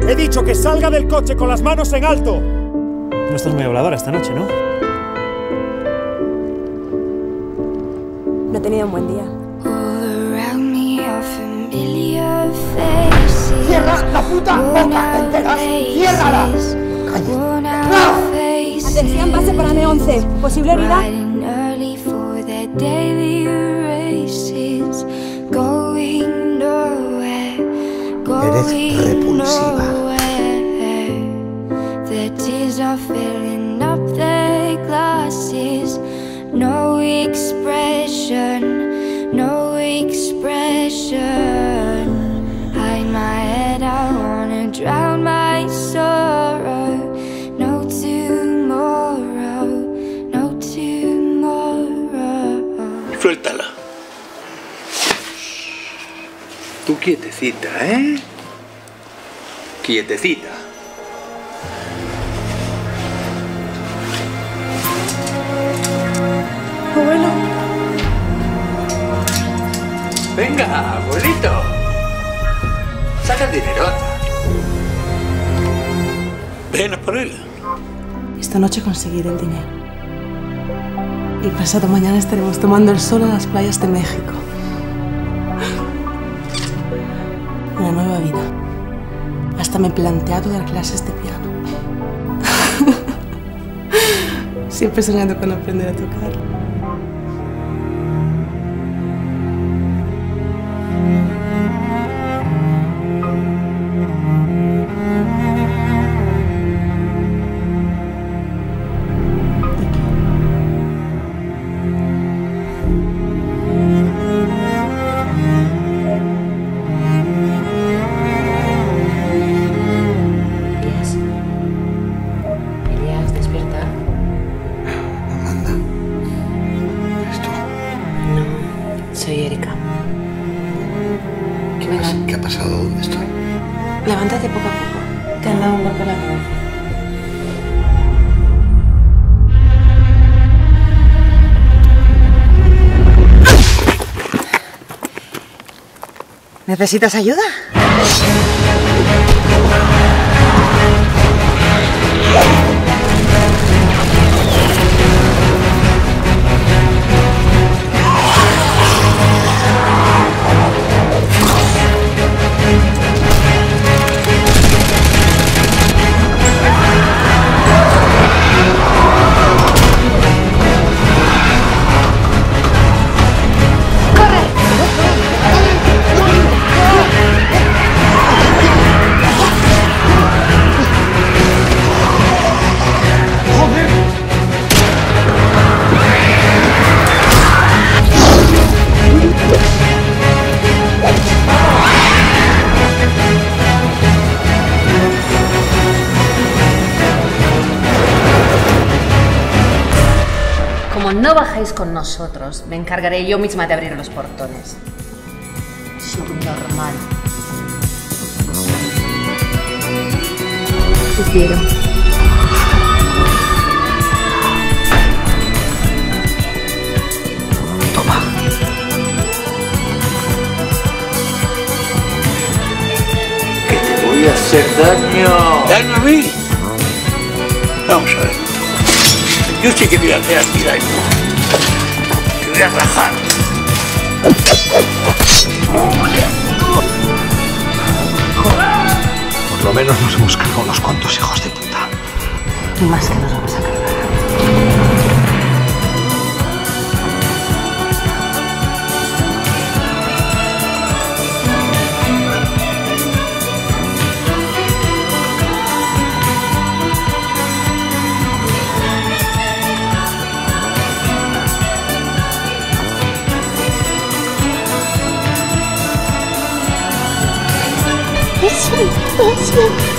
He dicho que salga del coche con las manos en alto. No estás muy habladora esta noche, ¿no? No he tenido un buen día. ¡Cierra la puta boca! ¿Te enteras? ¡Ciérrala! Atención, base para N11. ¿Posible herida? Eres repulsiva. No expression, no expression. Hide my head, I wanna drown my sorrow. No tomorrow, no tomorrow. Suéltala. Tú quietecita, ¿eh? Quietecita. Abuelo. Venga, abuelito. Saca el dinero. Ven a por él. Esta noche conseguiré el dinero. Y pasado mañana estaremos tomando el sol en las playas de México. Una nueva vida. Hasta me he planteado dar clases de piano. Siempre soñando con aprender a tocar. Soy Erika. ¿Qué ha pasado? ¿Dónde estoy? Levántate poco a poco. Te han dado un golpe a la cabeza. ¿Necesitas ayuda? Como no bajáis con nosotros, me encargaré yo misma de abrir los portones. Subnormal. Te quiero. Toma. Que te voy a hacer daño. ¿Daño a mí? Vamos a ver. Yo sí que voy a hacer aquí daño. Te voy a rajar. Por lo menos nos hemos cargado unos cuantos hijos de puta. Y más que nos vamos a cargar. Es mi pasión.